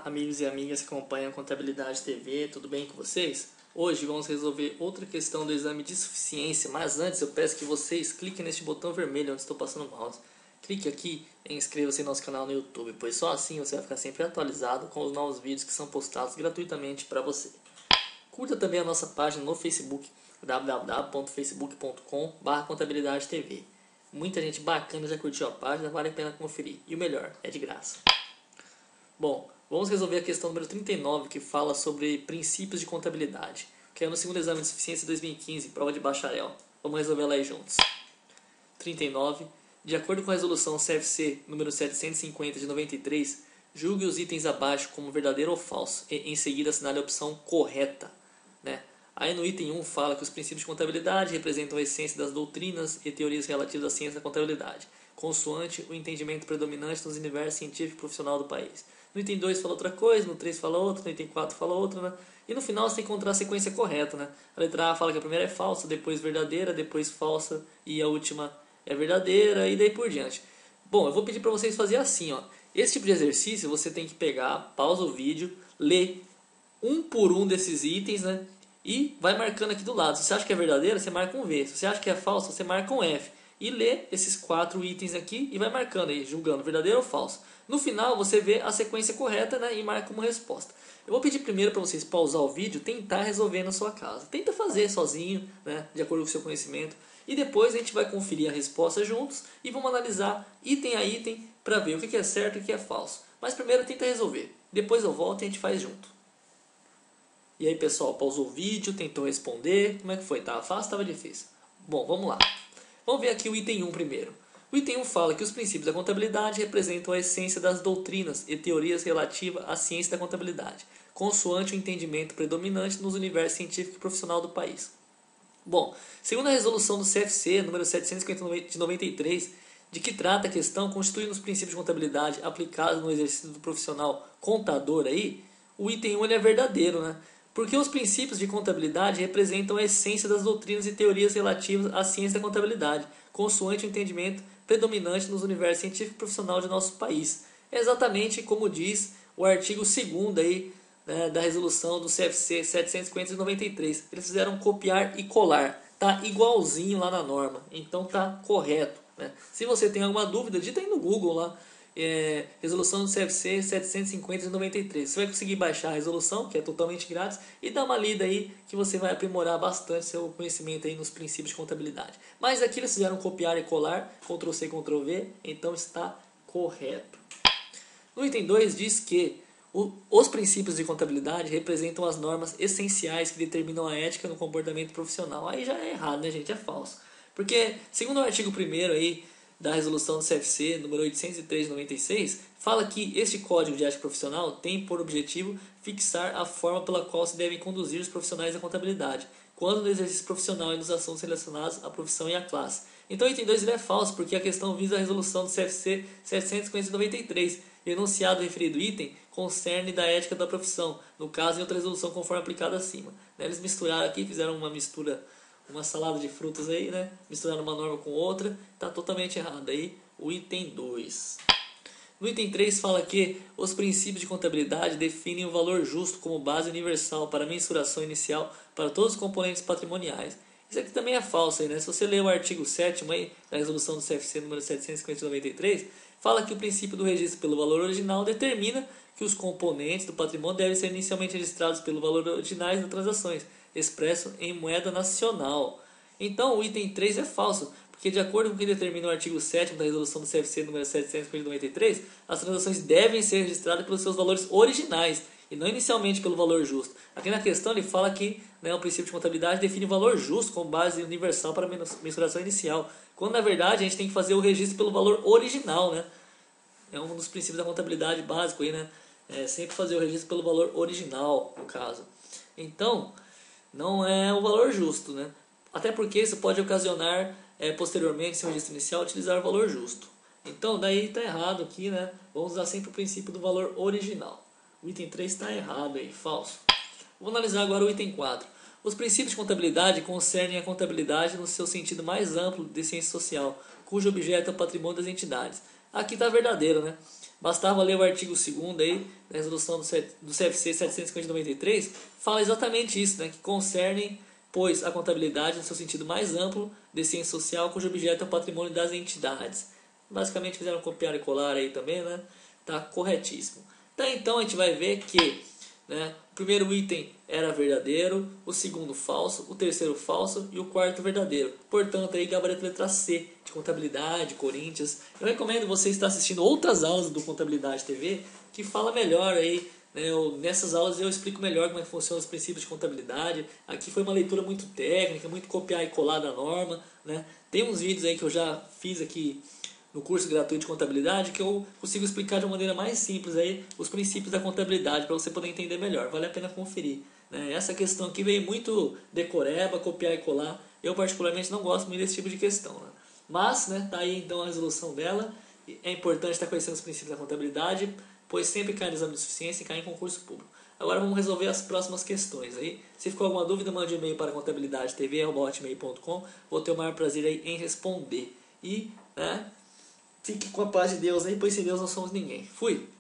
Olá, amigos e amigas que acompanham Contabilidade TV, tudo bem com vocês? Hoje vamos resolver outra questão do exame de suficiência, mas antes eu peço que vocês cliquem neste botão vermelho onde estou passando o mouse. Clique aqui e inscreva-se em nosso canal no YouTube, pois só assim você vai ficar sempre atualizado com os novos vídeos que são postados gratuitamente para você. Curta também a nossa página no Facebook, www.facebook.com/contabilidade-tv. Muita gente bacana já curtiu a página, vale a pena conferir. E o melhor, é de graça. Bom, vamos resolver a questão número 39, que fala sobre princípios de contabilidade, que é no segundo exame de suficiência 2015, prova de bacharel. Vamos resolver ela aí juntos. 39. De acordo com a resolução CFC número 750 de 93, julgue os itens abaixo como verdadeiro ou falso e em seguida assinale a opção correta. Aí no item 1 fala que os princípios de contabilidade representam a essência das doutrinas e teorias relativas à ciência da contabilidade, consoante o entendimento predominante nos universos científico e profissional do país. No item 2 fala outra coisa, no 3 fala outra, no item 4 fala outra, E no final você tem que encontrar a sequência correta, A letra A fala que a primeira é falsa, depois verdadeira, depois falsa e a última é verdadeira e daí por diante. Bom, eu vou pedir para vocês fazerem assim, Esse tipo de exercício você tem que pegar, pausa o vídeo, ler um por um desses itens, E vai marcando aqui do lado. Se você acha que é verdadeira, você marca um V. Se você acha que é falso, você marca um F. E lê esses 4 itens aqui e vai marcando aí, julgando verdadeiro ou falso. No final, você vê a sequência correta, e marca uma resposta. Eu vou pedir primeiro para vocês pausar o vídeo e tentar resolver na sua casa. Tenta fazer sozinho, de acordo com o seu conhecimento. E depois a gente vai conferir a resposta juntos e vamos analisar item a item para ver o que é certo e o que é falso. Mas primeiro tenta resolver. Depois eu volto e a gente faz junto. E aí, pessoal, pausou o vídeo, tentou responder. Como é que foi? Estava fácil ou estava difícil? Bom, vamos lá. Vamos ver aqui o item 1 primeiro. O item 1 fala que os princípios da contabilidade representam a essência das doutrinas e teorias relativas à ciência da contabilidade, consoante o entendimento predominante nos universos científico e profissional do país. Bom, segundo a resolução do CFC, número 750 de 93, de que trata a questão, constituindo os princípios de contabilidade aplicados no exercício do profissional contador aí, o item 1 ele é verdadeiro, Porque os princípios de contabilidade representam a essência das doutrinas e teorias relativas à ciência da contabilidade, consoante o entendimento predominante nos universos científico e profissional de nosso país. É exatamente como diz o artigo 2º aí, da resolução do CFC 750 de 93. Eles fizeram copiar e colar. Tá igualzinho lá na norma. Então tá correto. Se você tem alguma dúvida, digita aí no Google lá. Resolução do CFC 750 de 93. Você vai conseguir baixar a resolução, que é totalmente grátis, e dar uma lida aí que você vai aprimorar bastante seu conhecimento aí nos princípios de contabilidade. Mas aqui eles fizeram copiar e colar, Ctrl C, Ctrl V, então está correto. No item 2 diz que os princípios de contabilidade representam as normas essenciais que determinam a ética no comportamento profissional. Aí já é errado, gente? É falso. Porque, segundo o artigo 1º aí, da resolução do CFC, número 803 de 96, fala que este Código de Ética Profissional tem por objetivo fixar a forma pela qual se devem conduzir os profissionais da contabilidade, quando no exercício profissional e nos assuntos relacionados à profissão e à classe. Então o item 2 ele é falso, porque a questão visa a resolução do CFC 750 de 93, e o enunciado do referido item concerne da ética da profissão, no caso em outra resolução conforme aplicada acima. Eles misturaram aqui, fizeram uma mistura, uma salada de frutas aí, Misturaram uma norma com outra, está totalmente errado aí o item 2. No item 3 fala que os princípios de contabilidade definem o valor justo como base universal para a mensuração inicial para todos os componentes patrimoniais. Isso aqui também é falso aí, Se você ler o artigo 7º aí, da resolução do CFC número 750 de 93, fala que o princípio do registro pelo valor original determina que os componentes do patrimônio devem ser inicialmente registrados pelo valor originais das transações, expresso em moeda nacional. Então o item 3 é falso, porque de acordo com o que determina o artigo 7º da resolução do CFC número 793, as transações devem ser registradas pelos seus valores originais e não inicialmente pelo valor justo. Aqui na questão ele fala que o princípio de contabilidade define o valor justo como base universal para a mensuração inicial, quando na verdade a gente tem que fazer o registro pelo valor original, É um dos princípios da contabilidade básico aí, É sempre fazer o registro pelo valor original, no caso. Então, não é o valor justo, Até porque isso pode ocasionar, posteriormente, se o registro inicial, utilizar o valor justo. Então, daí está errado aqui, Vamos usar sempre o princípio do valor original. O item 3 está errado aí, falso. Vou analisar agora o item 4. Os princípios de contabilidade concernem a contabilidade no seu sentido mais amplo de ciência social, cujo objeto é o patrimônio das entidades. Aqui está verdadeiro, Bastava ler o artigo 2º aí, da resolução do CFC 750/93, fala exatamente isso, né, que concerne, pois, a contabilidade no seu sentido mais amplo de ciência social, cujo objeto é o patrimônio das entidades. Basicamente fizeram copiar e colar aí também, né? Tá corretíssimo. Então a gente vai ver que, né, o primeiro item era verdadeiro, o segundo falso, o terceiro falso e o quarto verdadeiro. Portanto, aí gabarito letra C, de contabilidade, Corinthians. Eu recomendo você estar assistindo outras aulas do Contabilidade TV, que fala melhor aí, né? Nessas aulas eu explico melhor como é que funcionam os princípios de contabilidade. Aqui foi uma leitura muito técnica, muito copiar e colar da norma, né? Tem uns vídeos aí que eu já fiz aqui no curso gratuito de contabilidade, que eu consigo explicar de uma maneira mais simples aí os princípios da contabilidade para você poder entender melhor. Vale a pena conferir, né? Essa questão aqui veio muito decoreba, copiar e colar. Eu particularmente não gosto muito desse tipo de questão, né? Mas, né, tá aí então a resolução dela. É importante estar conhecendo os princípios da contabilidade, pois sempre cai no exame de suficiência e cai em concurso público. Agora vamos resolver as próximas questões aí. Se ficou alguma dúvida, mande um e-mail para contabilidadetv@hotmail.com. Vou ter o maior prazer aí em responder. E, né, fique com a paz de Deus aí, pois sem Deus não somos ninguém. Fui!